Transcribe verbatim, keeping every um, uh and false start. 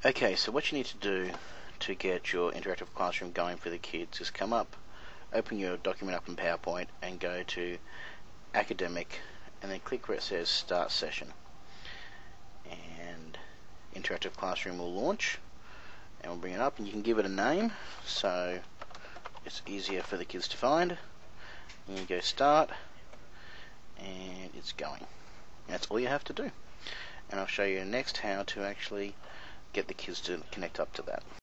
Okay, so what you need to do to get your interactive classroom going for the kids is come up, open your document up in PowerPoint and go to Academic and then click where it says Start Session. And Interactive Classroom will launch and we'll bring it up, and you can give it a name so it's easier for the kids to find. And you go Start and it's going. And that's all you have to do. And I'll show you next how to actually get the kids to connect up to that.